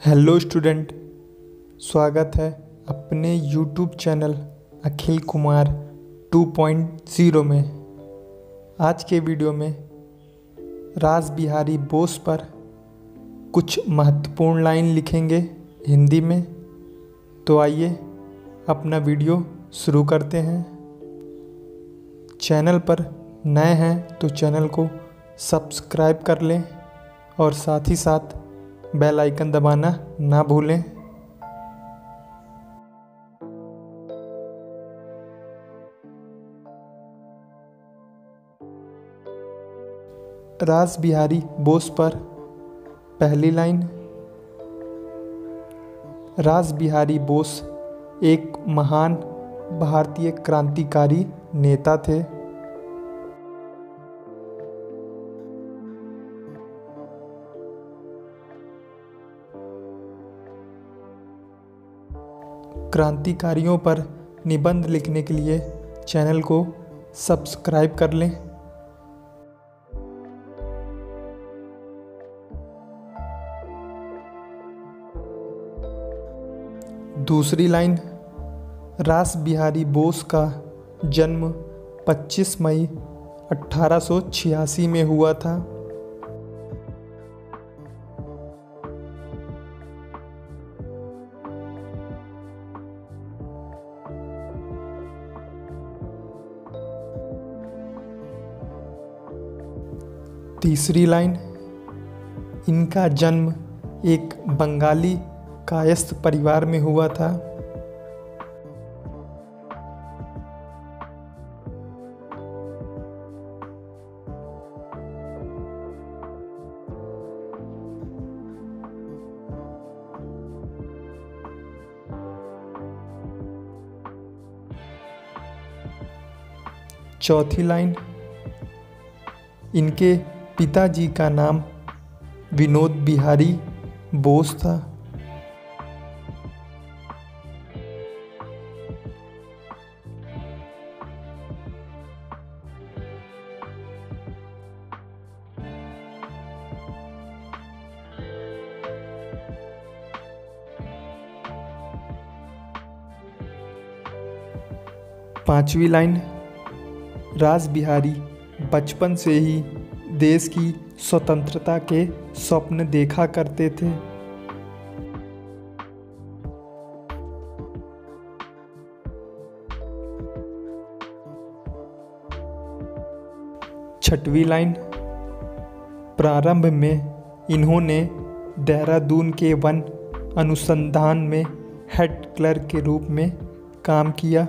Hello student, स्वागत है अपने यूट्यूब चैनल अखिल कुमार 2.0 में। आज के वीडियो में रास बिहारी बोस पर कुछ महत्वपूर्ण लाइन लिखेंगे हिंदी में। तो आइए अपना वीडियो शुरू करते हैं। चैनल पर नए हैं तो चैनल को सब्सक्राइब कर लें और साथ ही साथ बेल आइकन दबाना ना भूलें। रास बिहारी बोस पर पहली लाइन। रास बिहारी बोस एक महान भारतीय क्रांतिकारी नेता थे। क्रांतिकारियों पर निबंध लिखने के लिए चैनल को सब्सक्राइब कर लें। दूसरी लाइन। रास बिहारी बोस का जन्म 25 मई 1886 में हुआ था। तीसरी लाइन। इनका जन्म एक बंगाली कायस्थ परिवार में हुआ था। चौथी लाइन। इनके पिताजी का नाम विनोद बिहारी बोस था। पांचवी लाइन। रास बिहारी बचपन से ही देश की स्वतंत्रता के स्वप्न देखा करते थे। छठवीं लाइन। प्रारंभ में इन्होंने देहरादून के वन अनुसंधान में हेड क्लर्क के रूप में काम किया।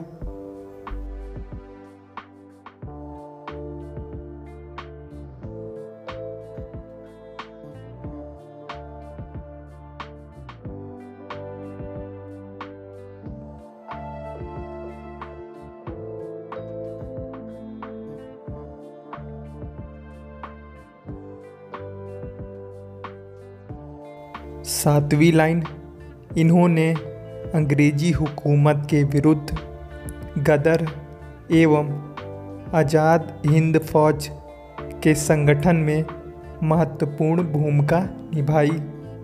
सातवीं लाइन। इन्होंने अंग्रेजी हुकूमत के विरुद्ध गदर एवं आज़ाद हिंद फौज के संगठन में महत्वपूर्ण भूमिका निभाई।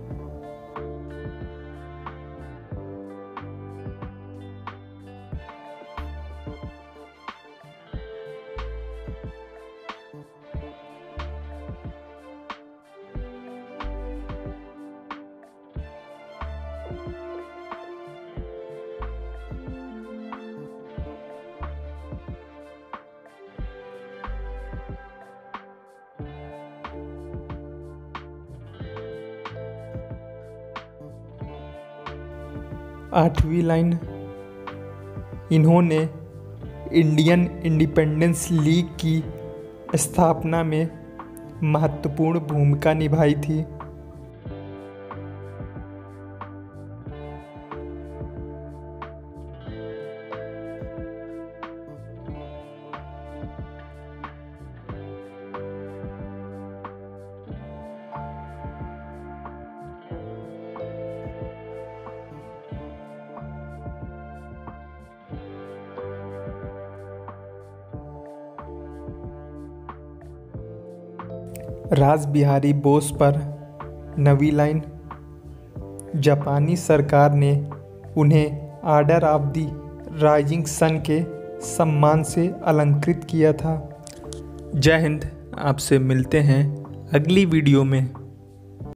आठवीं लाइन। इन्होंने इंडियन इंडिपेंडेंस लीग की स्थापना में महत्वपूर्ण भूमिका निभाई थी। रास बिहारी बोस पर नवी लाइन। जापानी सरकार ने उन्हें order of the rising sun के सम्मान से अलंकृत किया था। जय हिंद। आपसे मिलते हैं अगली वीडियो में।